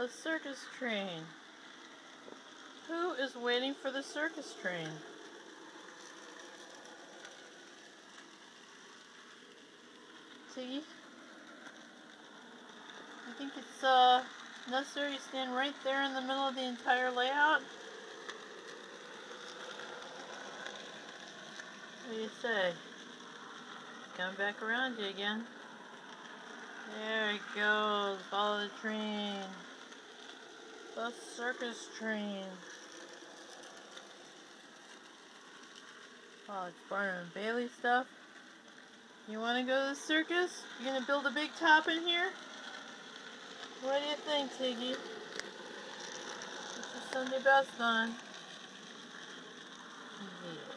A circus train. Who is waiting for the circus train? Tiggy? I think it's necessary to stand right there in the middle of the entire layout. What do you say? Coming back around you again. There it goes. Follow the train. The circus train. Oh, it's Barnum and Bailey stuff. You want to go to the circus? You gonna build a big top in here? What do you think, Tiggy? Put your Sunday best on. Yeah.